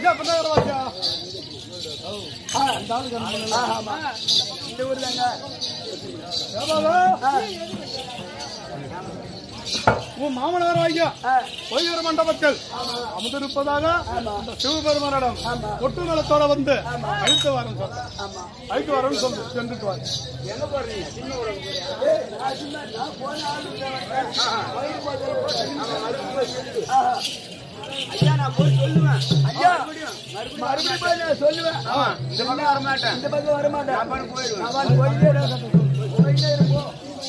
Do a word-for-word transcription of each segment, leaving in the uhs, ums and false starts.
ராஜா பண்ணாத ராஜா. ஆ அந்த ஆளு கண்ணு. ஆமா. இந்த ஊர் தாங்க. உன் மாமனார் ஐயா கோயில மண்டபத்தில் அமர்ந்திருப்பதாக அந்த சிவபெருமானிடம் ஒட்டு நலத்தோட வந்து அழைத்து வரணும் சொல்ல. அழைத்து வரணும் சொல்லு சென்றுட்டு வாங்க. என்ன போடுறீங்க? ஐயா நான் போய் சொல்லுவேன். ஐயா மறுபடியும் போய் நான் சொல்லுவேன். இந்த பக்கம் வர மாட்டேன். இந்த பக்கம் வர மாட்டேன். நான் போயிடுவேன். நான் போயிட்டே போயிட்டே இருப்போம்.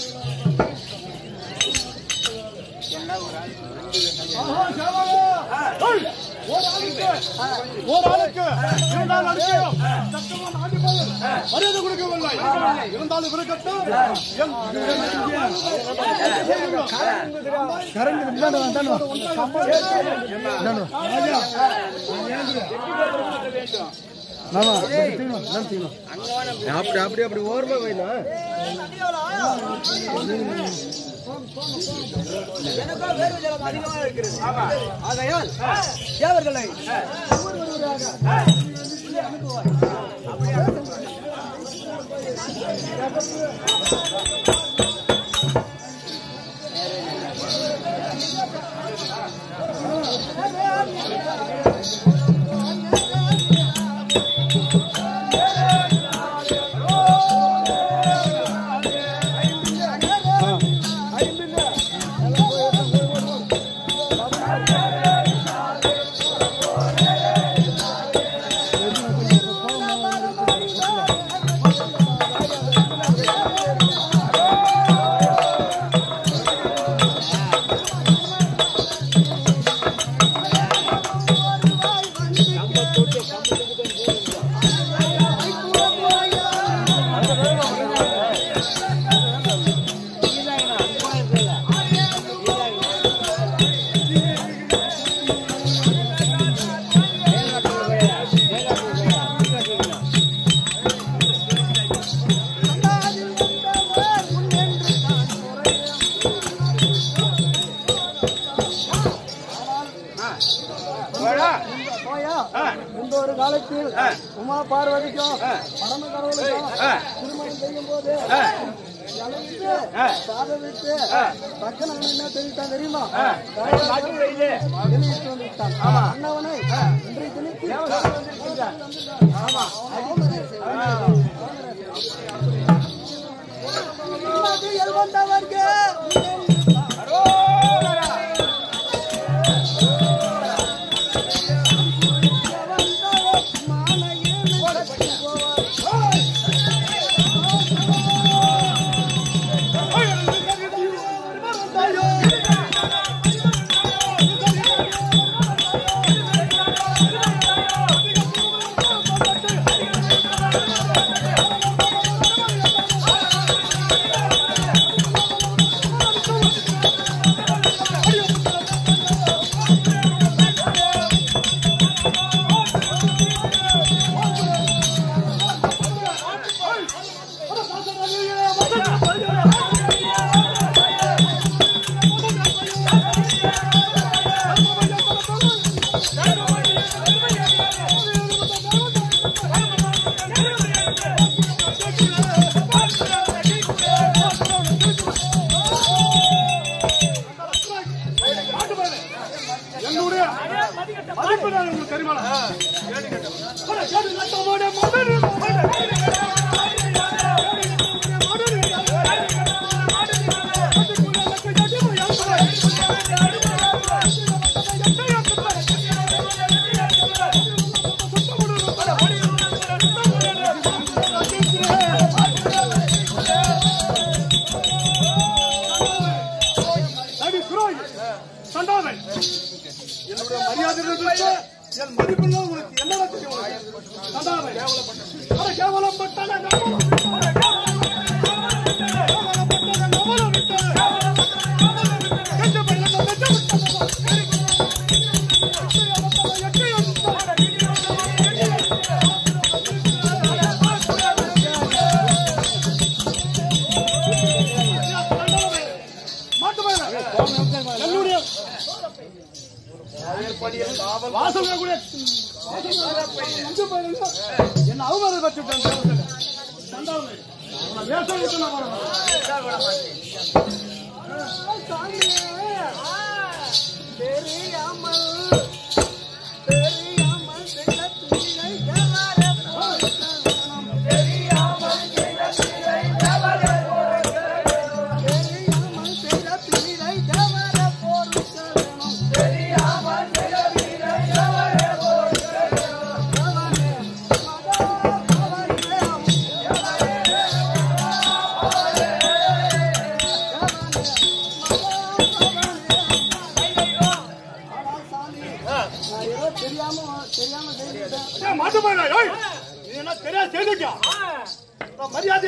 மரியாதை கொடுக்கவில்லை இருந்தாலும் இருக்கட்டும். அப்படி அப்படி அப்படி ஓர்மை வேணும். எனக்கோ வேறு ஜலம் அதிகமாக இருக்கிறது. ஆகையால் தேவர்களை ஒரு காலத்தில் உமா பார்வதிக்கும் பரம கடவுளுக்கும் திருமணம் செய்யும் போது சாதவிட்டு பக்கன என்ன தெரிவித்தான் தெரியுமா? வெளியிட்டு வந்துவிட்டான். அண்ணவனை இன்றைய தினத்தில் வாசல் கூட என்ன அவமானம் பற்றி மரியாதை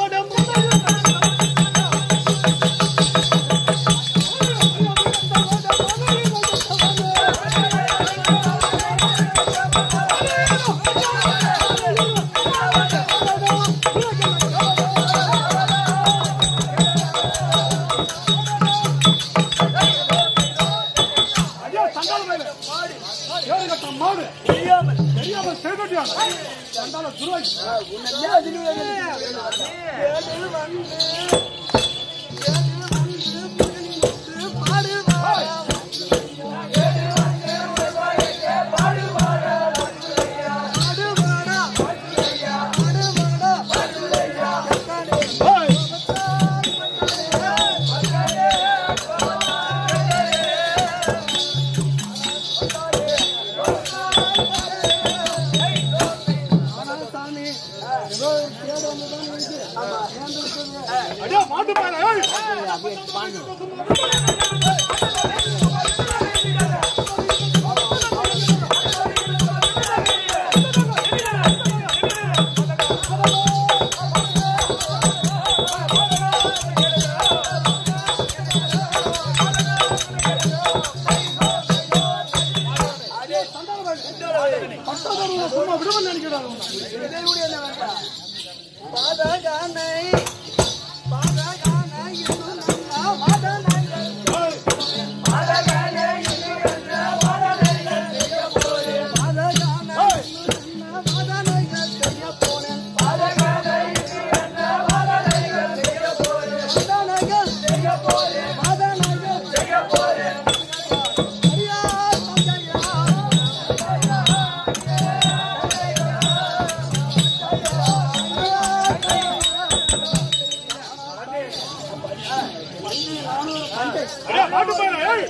மாடு தெரியாமல் தெரியாமல் செய்துட்டாங்க சண்டால துருவாய் உன்னை அதிலே ஏது வந்து ஏது வந்து புகழித்து பாடுவா ஏது வந்து பாடுவா பாடுவாடா பாடுவாடா பாடுவாடா பாடுலையா ஹேய் அடே மாட்டு பாரு ஏய் அப்படியே பாண்டு அடே சண்டால பட்டதரு சும்மா விடுவ நினைக்கிறாங்க இதே கூட என்ன வேண்டாம் பாதகானை பாதகானை இன்னும் பாதகானை பாதகானை இன்னும் பாதகானை செய்ய போறேன் பாதகானை இன்னும் பாதகானை செய்ய போறேன் பாதகானை இன்னும் பாதகானை செய்ய போறேன் பாதகானை செய்ய போறேன் பாதகானை செய்ய போறேன் ஐயா அடே மாட்டு பாரு ஏய்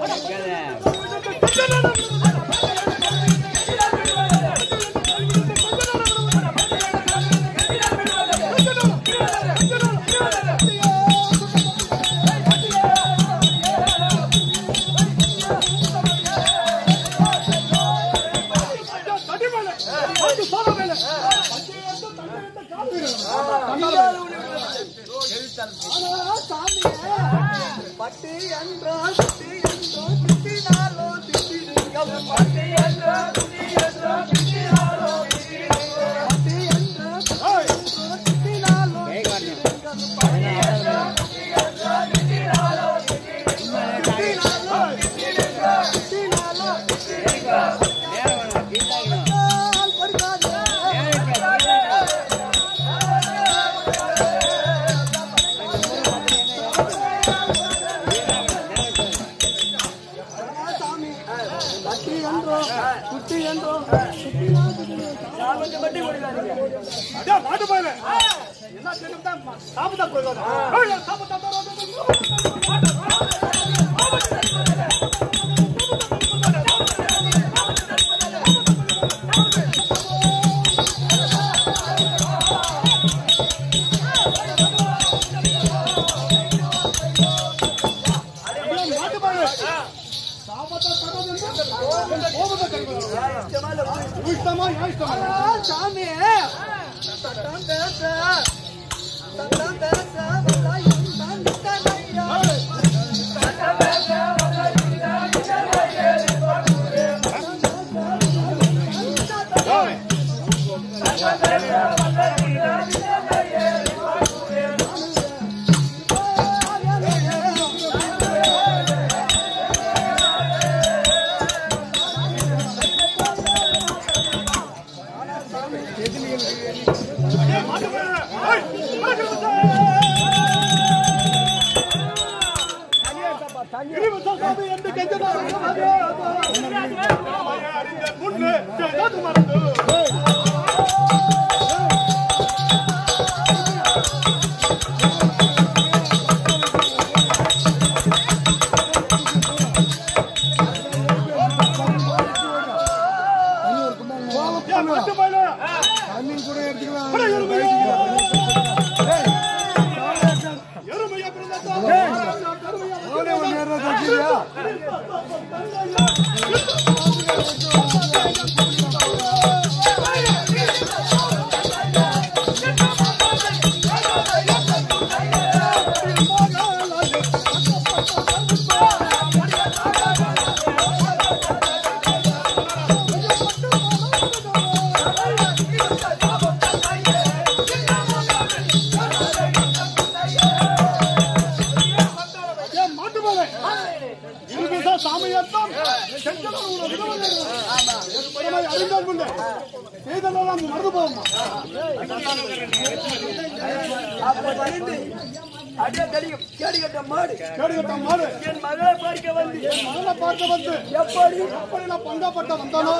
பட்டி என்றால் பட்டி என்றோ திட்டினாலோ திட்டிடுங்கள் பட்டி என்றால் பட்டி என்றோ திட்டினாலோ திட்டிடுங்கள் பட்டி என்றால் திட்டினாலோ திட்டிடுங்கள் பட்டி என்றால் பட்டி என்றோ திட்டினாலோ திட்டிடுங்கள் திட்டினாலோ திட்டினாலோ திட்டிடுங்கள் குட்டி என்றோ பட்டி முடிவாதீங்க அட மாட்டு போயில என்ன தெரியுமா சாப்பிட்டா போயிடுவாங்க ஏய் சாப்பிட்டா சாமி சட்டம் பேச சட்டம் பேச வந்தாயும் தான் நிற்கலையா சட்டம் பேச வந்தாயும் தான் நிற்கலையா சட்டம் பேச வந்தாயும் தான் நிற்கலையா மாட்டு மறந்து பங்கப்பட்ட வந்தானோ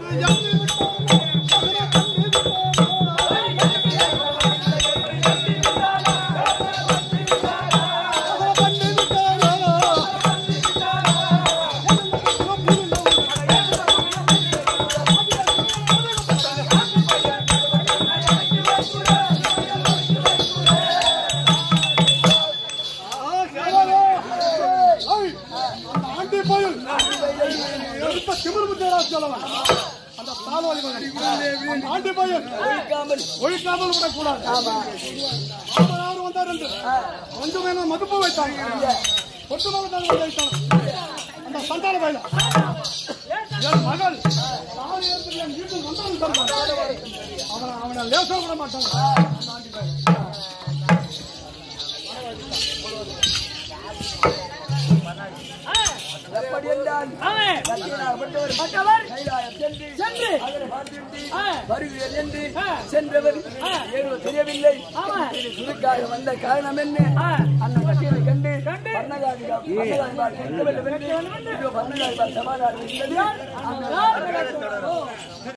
ஒழிக்காமல் விடக்கூடாது. வந்தார் என்று கொஞ்சம் வேணும் மதுப்பு வைத்தாங்க. ஒட்டு மகன் வைத்தாங்க. அந்த சந்தான பயில என் மகள் என் வீட்டில் வந்தாலும் சொல்றாங்க. அவனை அவனை லேச விட மாட்டாங்க. எப்படி என்றால் சென்றவர் தெரியவில்லை. சுருக்காக வந்த காரணம் என்ன? அண்ணன் கட்டியதை கண்டு சமாதானம்